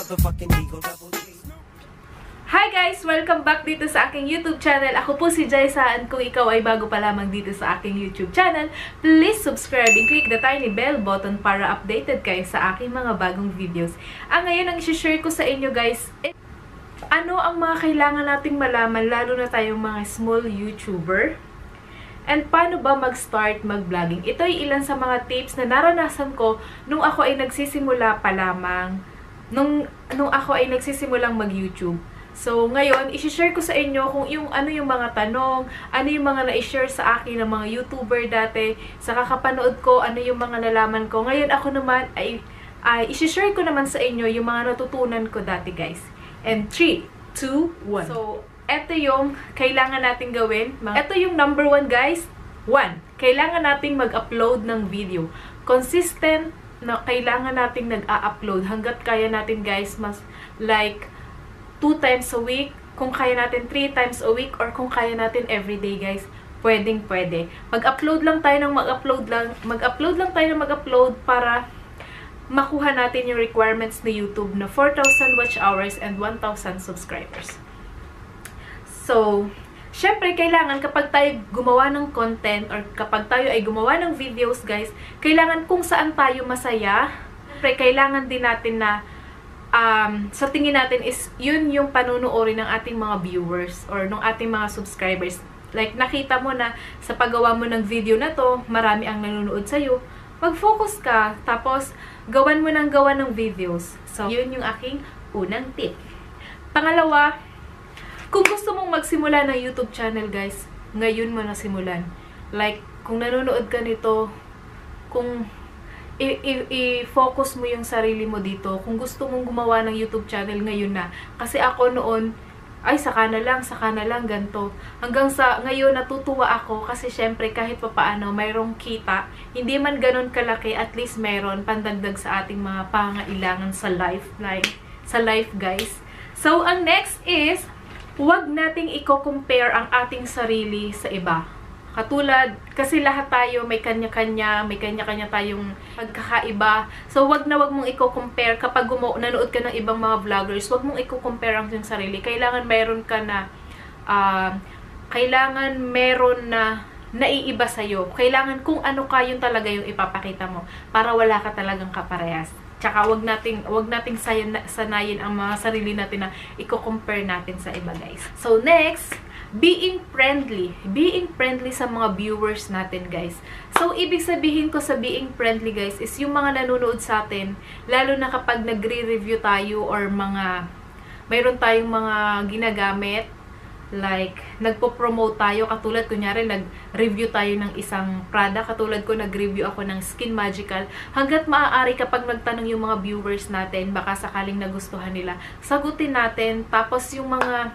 motherfucking Eagle Double G. Hi guys! Welcome back dito sa aking YouTube channel. Ako po si Jaisaan. Kung ikaw ay bago pa lamang dito sa aking YouTube channel, please subscribe and click the tiny bell button para updated kayo sa aking mga bagong videos. Ngayon ang isi-share ko sa inyo guys, ano ang mga kailangan nating malaman lalo na tayong mga small YouTuber? And paano ba mag-start mag-vlogging? Ito ay ilan sa mga tips na naranasan ko nung ako ay nagsisimula pa lamang, nung ako ay nagsisimulang mag-YouTube. So, ngayon, isi-share ko sa inyo kung ano yung mga tanong, ano yung mga na-share sa akin ng mga YouTuber dati, sa kakapanood ko, ano yung mga nalaman ko. Ngayon, ako naman ay isi-share ko naman sa inyo yung mga natutunan ko dati, guys. And 3, 2, 1. So, eto yung kailangan nating gawin. Ito yung number 1, guys. 1. Kailangan nating mag-upload ng video. Consistent na kailangan nating nag-a-upload. Hanggat kaya natin, guys, mas like 2 times a week, kung kaya natin 3 times a week, or kung kaya natin everyday, guys, pwedeng-pwede. Mag-upload lang tayo ng mag-upload para makuha natin yung requirements ni YouTube na 4,000 watch hours and 1,000 subscribers. So, syempre, kailangan kapag tayo gumawa ng content or kapag tayo ay gumawa ng videos, guys, kailangan kung saan tayo masaya, syempre, kailangan din natin na sa tingin natin is yun yung panunuorin ng ating mga viewers or ng ating mga subscribers. Like, nakita mo na sa paggawa mo ng video na to, marami ang nanonood sa'yo, mag-focus ka, tapos gawan mo ng gawa ng videos. So, yun yung aking unang tip. Pangalawa, kung gusto mong magsimula ng YouTube channel, guys, ngayon mo na simulan. Like, kung nanonood ka nito, kung i-focus mo yung sarili mo dito. Kung gusto mong gumawa ng YouTube channel, ngayon na. Kasi ako noon, ay saka na lang, ganito. Hanggang sa ngayon, natutuwa ako kasi syempre kahit papaano, mayroong kita. Hindi man ganun kalaki, at least mayroon pandagdag sa ating mga pangailangan sa life, guys. So, ang next is, huwag nating i-compare ang ating sarili sa iba. Katulad, kasi lahat tayo may kanya-kanya tayong pagkakaiba. So, wag mong i-compare kapag nanood ka ng ibang mga vloggers, wag mong i-compare ang iyong sarili. Kailangan meron na naiiba sa'yo. Kailangan kung ano ka, yun talaga yung ipapakita mo para wala ka talagang kaparehas. Tsaka wag nating sanayin ang mga sarili natin na i-compare natin sa iba, guys. So, next, being friendly sa mga viewers natin, guys. So, ibig sabihin ko sa being friendly, guys, is yung mga nanonood sa atin, lalo na kapag nagre-review tayo or mayroon tayong mga ginagamit, like, nagpo-promote tayo, katulad, kunyari, nag-review tayo ng isang product, katulad ko, nag-review ako ng Skin Magical, hanggat maaari kapag nagtanong yung mga viewers natin, baka sakaling nagustuhan nila, sagutin natin, tapos yung mga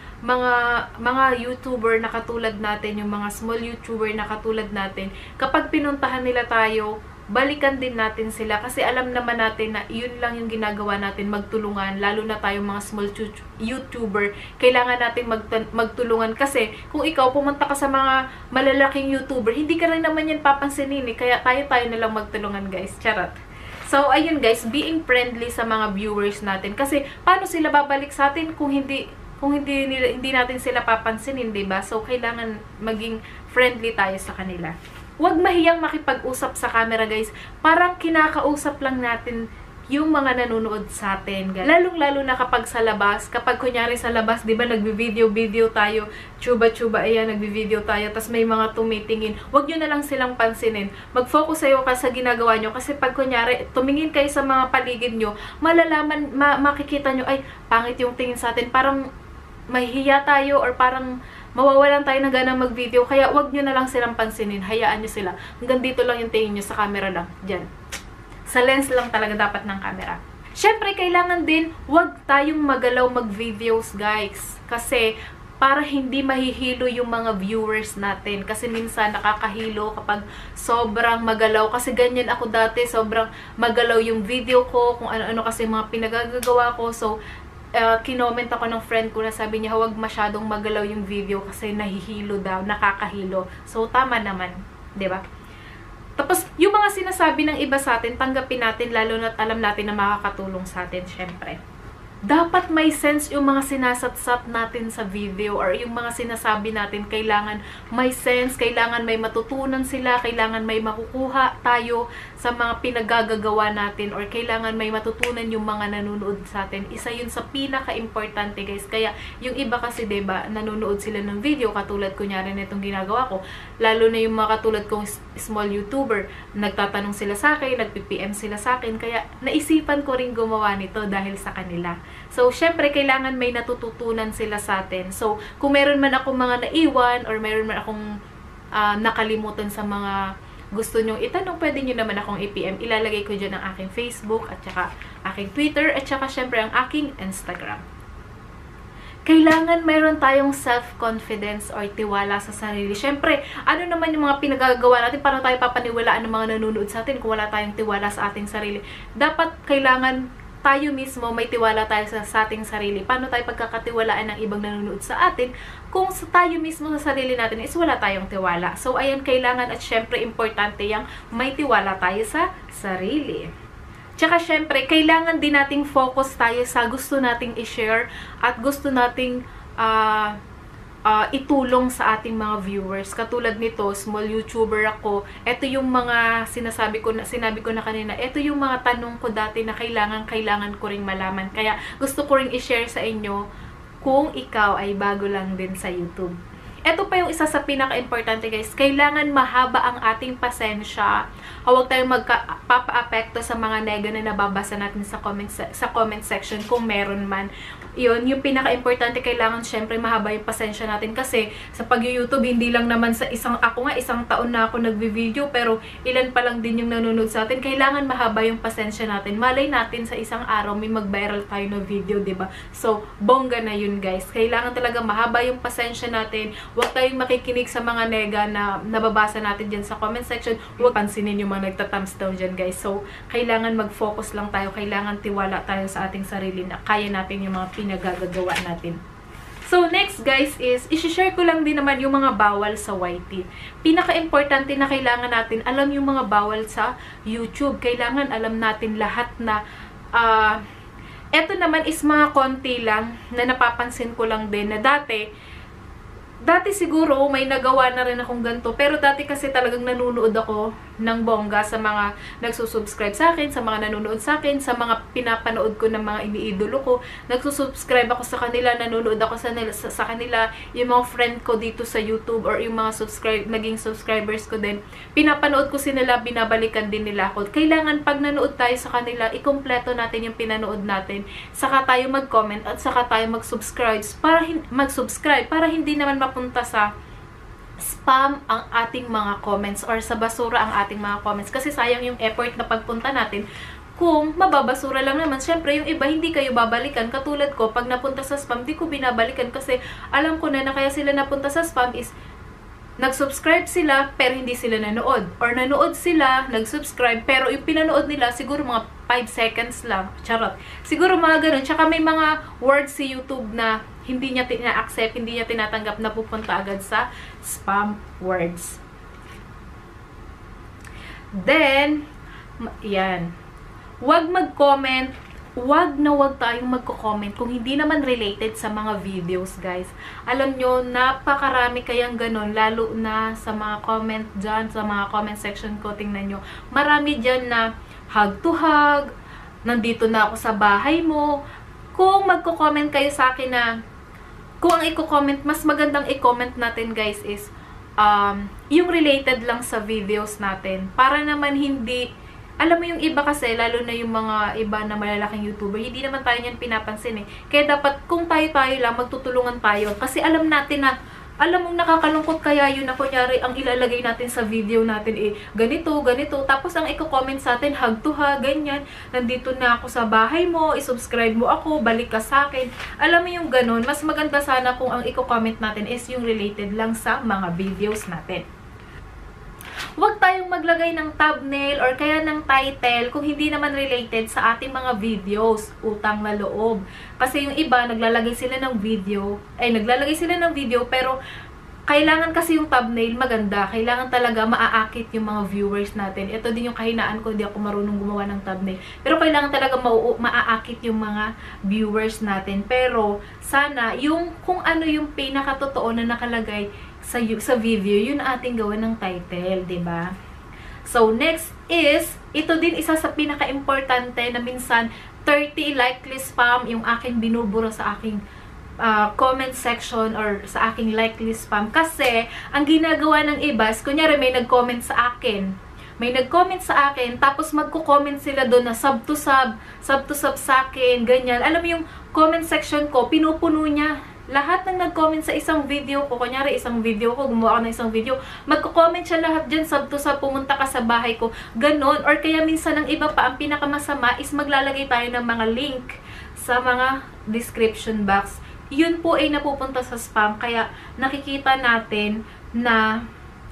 YouTuber na katulad natin, yung mga small YouTuber na katulad natin, kapag pinuntahan nila tayo, balikan din natin sila kasi alam naman natin na yun lang yung ginagawa natin, magtulungan, lalo na tayong mga small YouTuber, kailangan natin magtulungan kasi kung ikaw pumunta ka sa mga malalaking YouTuber, hindi ka rin naman yan papansinin, kaya tayo na lang magtulungan, guys. Charot. So, ayun, guys, being friendly sa mga viewers natin kasi paano sila babalik sa atin kung hindi natin sila papansinin, diba? So, kailangan maging friendly tayo sa kanila. Huwag mahiyang makipag-usap sa camera, guys. Parang kinakausap lang natin yung mga nanonood sa atin. Lalong-lalo na kapag sa labas. Kapag kunyari sa labas, diba, nagbi-video tayo. Chuba-chuba, ayan, nagbi-video tayo. Tas may mga tumitingin. Huwag nyo na lang silang pansinin. Mag-focus kayo sa ginagawa nyo. Kasi pag kunyari, tumingin kayo sa mga paligid nyo, malalaman, makikita nyo, ay, pangit yung tingin sa atin. Parang mahihiya tayo or parang mawawalan tayo ng ganang mag-video. Kaya wag nyo na lang silang pansinin. Hayaan nyo sila. Hanggang dito lang yung tingin nyo sa camera lang. Diyan. Sa lens lang talaga dapat ng camera. Syempre, kailangan din wag tayong magalaw mag-videos, guys. Kasi para hindi mahihilo yung mga viewers natin. Kasi minsan nakakahilo kapag sobrang magalaw. Kasi ganyan ako dati. Sobrang magalaw yung video ko. Kung ano-ano kasi mga pinagagagawa ko. So, kinoment ako ng friend ko na sabi niya, huwag masyadong magalaw yung video kasi nahihilo daw, nakakahilo. So, tama naman, 'di ba? Tapos, yung mga sinasabi ng iba sa atin, tanggapin natin, lalo na alam natin na makakatulong sa atin, syempre. dapat may sense yung mga sinasatsat natin sa video or yung mga sinasabi natin. Kailangan may sense, kailangan may matutunan sila, kailangan may makukuha tayo sa mga pinagagagawa natin, or kailangan may matutunan yung mga nanonood sa atin. Isa yun sa pinaka-importante, guys. Kaya yung iba kasi, diba, nanonood sila ng video, katulad kunyari na itong ginagawa ko, lalo na yung mga katulad kong small YouTuber, nagtatanong sila sa akin, nagpi-PM sila sa akin, kaya naisipan ko rin gumawa nito dahil sa kanila. So, syempre, kailangan may natututunan sila sa atin. So, kung meron man akong mga naiwan or meron man akong nakalimutan sa mga gusto nyong itanong, pwede nyo naman akong i-PM. Ilalagay ko dyan ang aking Facebook at saka aking Twitter at saka syempre ang aking Instagram. Kailangan mayroon tayong self-confidence or tiwala sa sarili. Syempre, ano naman yung mga pinagagawa natin? Paano tayo papaniwalaan ng mga nanonood sa atin kung wala tayong tiwala sa ating sarili? Dapat kailangan tayo mismo may tiwala tayo sa ating sarili. Paano tayo pagkakatiwalaan ng ibang nanonood sa atin kung tayo mismo sa sarili natin is wala tayong tiwala? So, ayan, kailangan at syempre importante yung may tiwala tayo sa sarili. Tsaka syempre, kailangan din nating focus tayo sa gusto nating i-share at gusto nating itulong sa ating mga viewers. Katulad nito, small YouTuber ako. Ito yung mga sinabi ko na kanina. Ito yung mga tanong ko dati na kailangan ko ring malaman. Kaya gusto ko ring i-share sa inyo kung ikaw ay bago lang din sa YouTube. Ito pa yung isa sa pinaka-importante, guys. Kailangan mahaba ang ating pasensya. Huwag tayong magpapa-apekto sa mga nega na nababasa natin sa comment section kung meron man. Yun, yung pinaka-importante, kailangan syempre mahaba yung pasensya natin kasi sa pag-YouTube, hindi lang naman sa isang taon na ako nagvi-video, pero ilan pa lang din yung nanonood sa atin. Kailangan mahaba yung pasensya natin. Malay natin sa isang araw may mag-viral tayo na video, diba? So, bongga na yun, guys. Kailangan talaga mahaba yung pasensya natin. Huwag tayong makikinig sa mga nega na nababasa natin dyan sa comment section. Huwag pansinin yung mga nagta-thumbs down dyan, guys. So, kailangan mag-focus lang tayo. Kailangan tiwala tayo sa ating sarili na kaya natin yung mga pinagagagawa natin. So, next, guys, is isi-share ko lang din naman yung mga bawal sa YT. Pinaka-importante na kailangan natin alam yung mga bawal sa YouTube. Kailangan alam natin lahat na eto naman is mga konti lang na napapansin ko lang din na dati siguro may nagawa na rin akong ganito, pero dati kasi talagang nanunood ako ng bongga sa mga nagsusubscribe sa akin, sa mga nanonood sa akin, sa mga pinapanood ko ng mga iniidolo ko. Nagsusubscribe ako sa kanila, nanonood ako sa kanila, yung mga friend ko dito sa YouTube or yung mga naging subscribers ko din. Pinapanood ko sila, binabalikan din nila ako. Kailangan pag nanood tayo sa kanila, ikumpleto natin yung pinanood natin. Saka tayo mag-comment at saka tayo mag-subscribe para hindi naman mapunta sa spam ang ating mga comments or sa basura ang ating mga comments. Kasi sayang yung effort na pagpunta natin kung mababasura lang naman. Syempre, yung iba hindi kayo babalikan. Katulad ko, pag napunta sa spam, di ko binabalikan kasi alam ko na kaya sila napunta sa spam is nag-subscribe sila pero hindi sila nanood. Or nanood sila, nag-subscribe pero yung pinanood nila siguro mga 5 seconds lang. Charot. Siguro mga ganun. Tsaka may mga words si YouTube na hindi niya tina-accept, hindi niya tinatanggap na pupunta agad sa spam words. Then, yan. Huwag mag-comment. Huwag tayong magko-comment kung hindi naman related sa mga videos, guys. Alam nyo, napakarami kayang ganun, lalo na sa mga comment dyan, sa mga comment section ko, tingnan nyo. Marami dyan na hug to hug, nandito na ako sa bahay mo. Kung magko-comment kayo sa akin na, kung ang i-comment, mas magandang i-comment natin, guys, is yung related lang sa videos natin. Para naman hindi, alam mo yung iba kasi, lalo na yung mga iba na malalaking YouTuber, hindi naman tayo niyan pinapansin eh. Kaya dapat, kung tayo lang, magtutulungan tayo. Kasi alam natin na, alam mong nakakalungkot kaya yun na kunyari, ang ilalagay natin sa video natin eh, ganito. Tapos ang i-comment sa atin, hug to hug, ganyan. Nandito na ako sa bahay mo, i-subscribe mo ako, balik ka sa akin. Alam mo yung ganun, mas maganda sana kung ang i-comment natin is yung related lang sa mga videos natin. Huwag tayong maglagay ng thumbnail or kaya ng title kung hindi naman related sa ating mga videos, utang na loob. Kasi yung iba, naglalagay sila ng video pero kailangan kasi yung thumbnail maganda. Kailangan talaga maaakit yung mga viewers natin. Ito din yung kahinaan ko, hindi ako marunong gumawa ng thumbnail. Pero kailangan talaga maaakit yung mga viewers natin. Pero sana yung kung ano yung pinakatotoo na nakalagay sa video, yun ating gawin ng title, 'di ba? So next is, ito din isa sa pinaka-importante na minsan 30 likely spam yung aking binubura sa aking comment section or sa aking likely spam. Kasi, ang ginagawa ng iba, kunyari may nag-comment sa akin. May nag-comment sa akin, tapos magko-comment sila doon na sub to sub sa akin, ganyan. Alam mo yung comment section ko, pinupuno niya. Lahat ng nag-comment sa isang video ko, kunyari isang video ko, gumawa ako ng isang video, magko-comment siya lahat dyan, sub to sub, pumunta ka sa bahay ko, ganon. Or kaya minsan ang iba pa, ang pinakamasama is maglalagay tayo ng mga link sa mga description box. Yun po ay napupunta sa spam, kaya nakikita natin na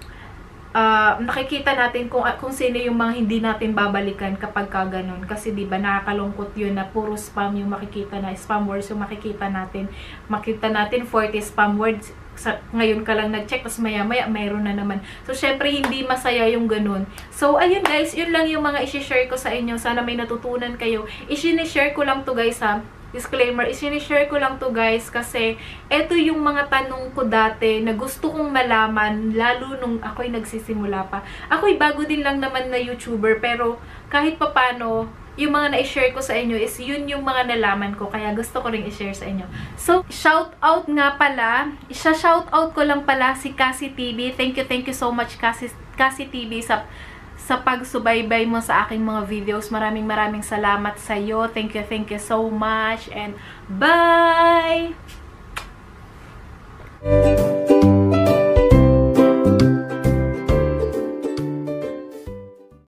kung sino yung mga hindi natin babalikan kapag ka ganun. Kasi diba nakakalungkot yun na puro spam yung makikita na, spam words yung makikita natin. Makita natin 40 spam words, ngayon ka lang nag-check, tapos maya-maya mayroon na naman. So, syempre, hindi masaya yung ganun. So, ayun guys, yun lang yung mga isi-share ko sa inyo. Sana may natutunan kayo. I-share ko lang to guys ha. Disclaimer, i-share ko lang to guys kasi eto yung mga tanong ko dati na gusto kong malaman lalo nung ako'y nagsisimula pa. Ako'y bago din lang naman na YouTuber pero kahit papano yung mga na-share ko sa inyo is yun yung mga nalaman ko kaya gusto ko ring i-share sa inyo. So, shout out nga pala. Shout out ko lang pala si Cassie TV. Thank you so much Cassie TV sa pagsubaybay mo sa aking mga videos. Maraming salamat sa iyo. Thank you so much and bye!